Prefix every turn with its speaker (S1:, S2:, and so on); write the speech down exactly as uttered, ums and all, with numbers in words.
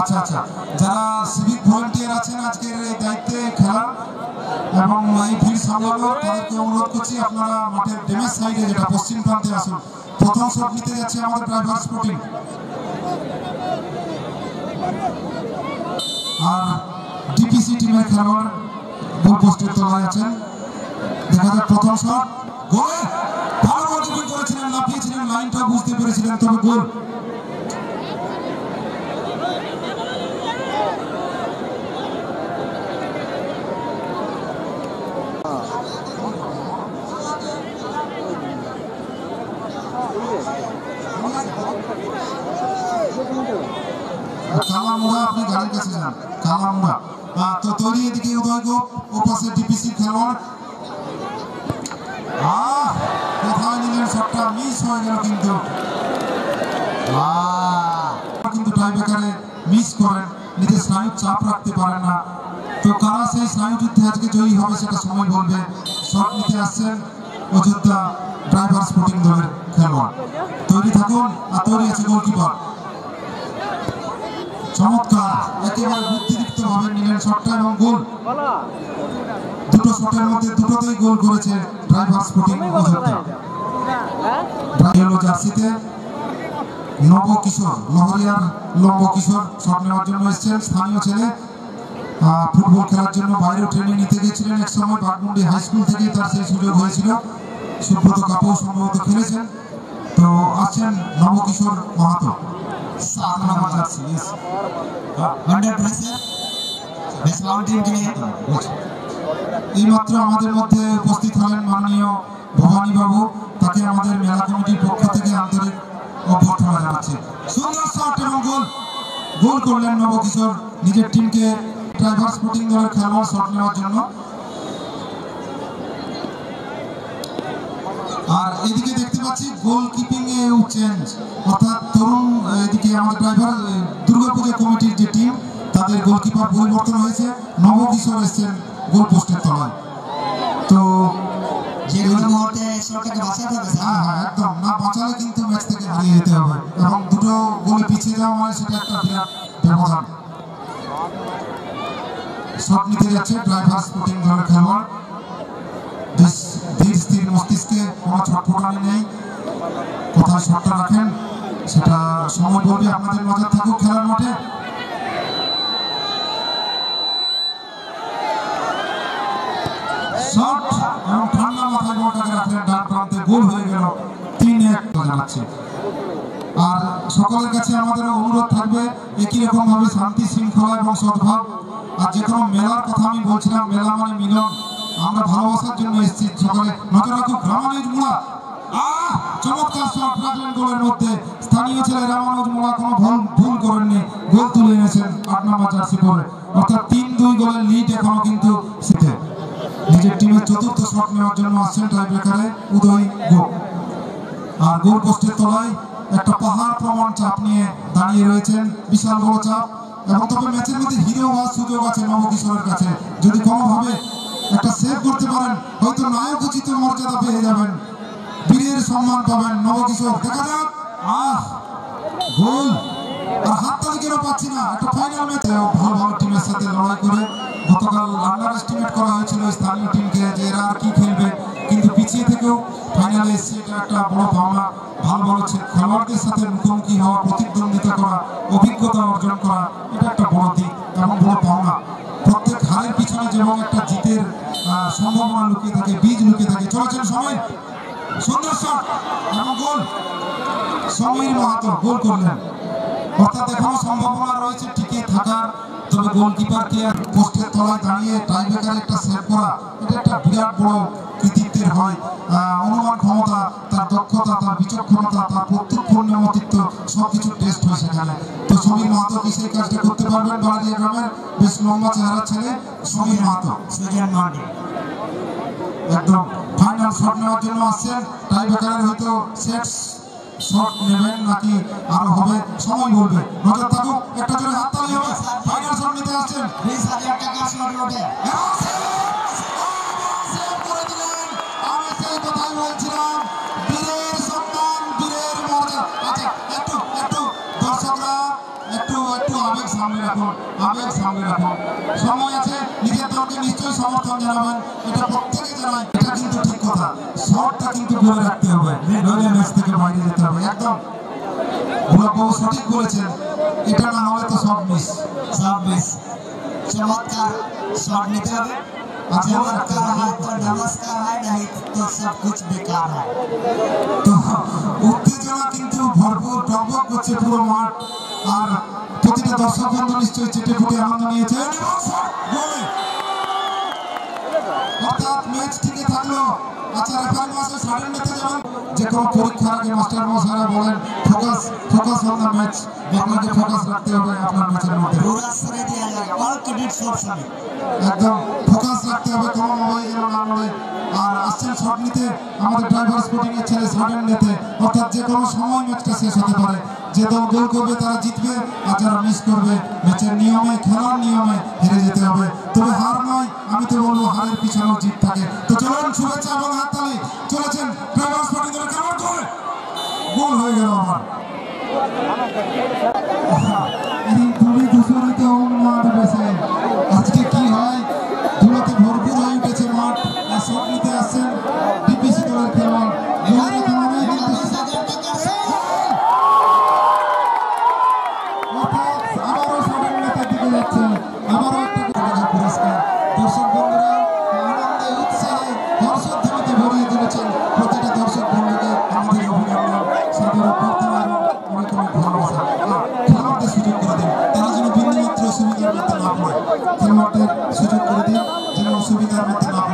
S1: আচ্ছা আচ্ছা, যারা সিভিক ভলান্টিয়ার আছেন আজকের এই দায়িত্বে খেলা এবং এই ফিল্ড সামলানোর, তাদেরকে অনুরোধ করছি আপনারা মাঠের ড্যামেজ সাইডে যেটা পশ্চিম প্রান্তে আসুন। প্রথম শট নিতে যাচ্ছে আমাদের ড্রাইভার স্পোর্টিং, আর ডিপিসি টিমের খেলোয়াড় গোল পোস্টের তলায় আছেন। দেখা যাক প্রথম শট, গোল। ভালো গোল করেছিলেন, লাফিয়েছিলেন, লাইনটা বুঝতে পেরেছিলেন, তবে গোল। কালামুড়া, আপনি গাড়ির কাছে যান। কালামুড়া তো তৈরি, এদিকে উদয় গোপ, ও পাশে ডিপিসি খেলোয়াড়। আহ কোথায় নিলেন শটটা, মিস হয়ে গেল, কিন্তু কিন্তু টাইব্রেকারে মিস করেন, নিজের স্নায়ু চাপ রাখতে পারেন না। তো কারা সেই স্নায়ু যুদ্ধে আজকে জয়ী হবে সেটা সময় বলবে। শট নিতে আসছেন অযোধ্যা ড্রাইভার স্পোর্টিং দলের খেলোয়াড়। তৈরি থাকুন, আর তৈরি আছে গোলকিপার। চমৎকার, একেবারে বুদ্ধিদীপ্ত ভাবে নিলেন শটটা এবং গোল। দুটো শটের মধ্যে দুটোতেই গোল করেছে ড্রাইভার স্পোর্টিং অযোধ্যা। জার্সিতে নব কিশোর, লহরিয়ার লম্ব কিশোর শট নেওয়ার জন্য এসেছেন। স্থানীয় ছেলে, ফুটবল খেলার জন্য বাইরেও ট্রেনিং নিতে গিয়েছিলেন এক সময়, বাগমুন্ডি হাই স্কুল থেকেই তার সেই সুযোগ হয়েছিল। সুব্রত কাপও সম্ভবত খেলেছেন। তো আসছেন নবকিশোর মাহাতো, সাত নম্বর জার্সি। এই মাত্র আমাদের মধ্যে উপস্থিত হলেন মাননীয় ভবানী বাবু, তাকে আমাদের মেলা কমিটির পক্ষ থেকে আন্তরিক অভ্যর্থনা জানাচ্ছি। সুন্দর শট এবং গোল, গোল করলেন নবকিশোর নিজের টিমকে ড্রাইভার স্পোর্টিং দলের খেলোয়াড় শট নেওয়ার জন্য। আর এদিকে দেখতে পাচ্ছি গোল কিপিং এ চেঞ্জ, অর্থাৎ তরুণ, এদিকে আমাদের ড্রাইভার দুর্গাপূজা কমিটির যে টিম, তাদের গোলকিপার পরিবর্তন হয়েছে। নবকিশোর এসেছেন গোল পোস্টের তলায়। তো যে কোনো মুহূর্তে শটটাকে বাঁচাতে হবে, হ্যাঁ হ্যাঁ একদম, না বাঁচালে কিন্তু ম্যাচ থেকে হারিয়ে যেতে হবে, এবং দুটো গোলে পিছিয়ে যাওয়া মানে সেটা একটা বিরাট ব্যবধান। শট নিতে যাচ্ছে ড্রাইভার স্পোর্টিং দলের খেলোয়াড়। বেশ ধীর স্থির মস্তিষ্কে, কোনো ছটফটানি নেই। কোথায় শটটা রাখেন সেটা সময় বলবে। আপনাদের নজর থাকুক খেলার মাঠে। শট এবং ঠান্ডা মাথায় বলটাকে রাখলেন ডান প্রান্তে, গোল হয়ে গেল। তিন এক জানাচ্ছে। আর সকলের কাছে আমাদের অনুরোধ থাকবে একই রকম ভাবে শান্তি শৃঙ্খলা এবং সদ্ভাব। আর যে কোনো মেলার কথা আমি বলছিলাম, মেলা মানে মিলন, আমরা ভালোবাসার জন্য এসেছি। সকলে নজর রাখুক। রামানুজ মুড়া, আহ চমৎকার শট রাখলেন গোলের মধ্যে। স্থানীয় ছেলে রামানুজ মুড়া কোনো ভুল ভুল করেননি, গোল তুলে এনেছেন আট নম্বর জার্সি পরে। অর্থাৎ তিন দুই গোলের লিড এখনো কিন্তু সিটে। নিজের টিমের চতুর্থ শট নেওয়ার জন্য আসছেন টাইব্রেকারে উদয় গোপ। আর গোল পোস্টের তলায় একটা পাহাড় প্রমাণ চাপ নিয়ে দাঁড়িয়ে রয়েছেন, বিশাল বড় চাপ। এবং তবে ম্যাচের মধ্যে হিরো হওয়ার সুযোগ আছে নবকিশোরের কাছে। যদি কোনোভাবে একটা সেভ করতে পারেন, হয়তো নায়ক উচিত মর্যাদা পেয়ে যাবেন, বীরের সম্মান পাবেন নবকিশোর। দেখা যাক, আহ গোল। আর হাততালি কেন পাচ্ছি না? একটা ফাইনাল ম্যাচে ভালো ভালো টিমের সাথে লড়াই করে গতকাল আন্ডার এস্টিমেট করা হয়েছিল স্থানীয় টিমকে যে এরা আর কি খেলবে, কিন্তু পিছিয়ে থেকেও ফাইনালে এসে এটা একটা বড় পাওনা। ভালো ভালো খেলোয়াড়দের সাথে মুখোমুখি হওয়া, প্রতিদ্বন্দ্বিতা করা, অভিজ্ঞতা অর্জন করা, এটা একটা বড় দিক এবং বড় পাওনা। প্রত্যেক হারের পিছনে যেমন একটা জিতের সম্ভাবনা লুকিয়ে থাকে, বীজ লুকিয়ে থাকে। চলেছেন সময়, সুন্দর শট এবং গোল। সমীর মাহাতো গোল করলেন। অর্থাৎ এখনো সম্ভাবনা রয়েছে টিকে থাকার। তবে গোলকিপারকে পোস্টের তলায় দাঁড়িয়ে টাইব্রেকারে একটা সেভ করা, এটা একটা বিরাট বড় কৃতিত্বের হয়। অনুমান ক্ষমতা, তার দক্ষতা, তার বিচক্ষণতা, তার প্রত্যক্ষ নিয়মিত্ব সবকিছু টেস্ট হয় সেখানে। তো সমীর মাহাতো কি সেই কাজটা করতে পারবেন? বাড়িয়া গ্রামের বেশ লম্বা চেহারা ছেলে সমীর মাহাতো, একদম ফাইনাল শট নেওয়ার জন্য আসছেন। টাইব্রেকারের হয়তো সেট শট নেবেন নাকি আরো হবে, সময় বলবে। নজর থাকুক, একটা জোরে হাততালি হবে। ফাইনাল শট নিতে আসছেন। বিশ হাজার টাকা শট ওঠে, সেভ করে দিলেন। আমি সেই কথাই বলছিলাম, বীরের সম্মান, বীরের মর্যাদা। আচ্ছা একটু একটু দর্শকরা একটু একটু আবেগ সামনে রাখুন, আবেগ সামনে রাখুন। সময় আছে, নিজের দলকে নিশ্চয়ই সমর্থন জানাবেন, এটা প্রত্যেকে জানায়, এটা কিন্তু ঠিক কথা। শটটা কিন্তু গোলে রাখতে হবে, নইলে ম্যাচ থেকে বাইরে যেতে হবে। একদম গোলাপবাবু সঠিক বলেছেন, এটা না হলে তো সব মিস,
S2: সব মিস। चमत्कार शॉट निकल गए। चमत्कार है तो नमस्कार है, नहीं तो सब कुछ बेकार है।
S1: তো উত্তেজনা কিন্তু ভরপুর, টকবক করছে পুরো মাঠ, আর প্রতিটা দর্শক বন্ধু নিশ্চয়ই চেটে ফুটে আনন্দ নিয়েছে। অর্থাৎ ম্যাচ টিকে থাকলো। আচ্ছা, রেফারি মহাশয় সাইডের নিতে যাবেন। যে কোনো পরীক্ষার আগে মাস্টার মশাইরা বলেন focus focus on the match, আপনাকে ফোকাস রাখতে হবে আপনার ম্যাচের মধ্যে।
S2: पूरा श्रेय दिया जाए, ऑल क्रेडिट फॉर समी।
S1: একদম ফোকাস রাখতে হবে, কোনো মোবাইল যেন না নড়ে। আর আসছেন শট নিতে আমাদের ড্রাইভার স্পোর্টিং এর ছেলে সাইডের নিতে, অর্থাৎ যে কোনো সময় ম্যাচটা শেষ হতে পারে। যে দল গোল করবে তারা জিতবে, আর যারা মিস করবে ম্যাচের নিয়মে, খেলার নিয়মে হেরে যেতে হবে। তবে হার নয়, আমি তো বলবো হারের পিছনেও জিত থাকে। তো চলুন, শুভেচ্ছা এবং হাততালি। চলেছেন ড্রাইভার স্পোর্টিং এর কেমন করে গোল হয়ে গেল আমার। এই দুই দূষণিত মাঠ বেছে আজকে কি হয়, ধুলোতে ভরপুর হয়ে উঠেছে মাঠ। আর শট নিতে আসছেন ডিপিসি দলের খেলোয়াড়। গোলের কারণে কিন্তু আবারও শটের নেতার দিকে যাচ্ছে, আবারও একটা টাকা পুরস্কার। দর্শক বন্ধুরা আনন্দে উৎসাহে হর্ষধ্বনিতে ভরিয়ে তুলেছেন। প্রতিটা দর্শক বন্ধুকে আমাদের অভিনন্দন, সাদর প্রার্থনা এবং অনেক অনেক ভালোবাসা। খেলোয়াড়দের সুযোগ করে দিন, তারা যেন বিন্দুমাত্র অসুবিধার মধ্যে না পড়ে। খেলোয়াড়দের সুযোগ করে দিন যেন অসুবিধার মধ্যে না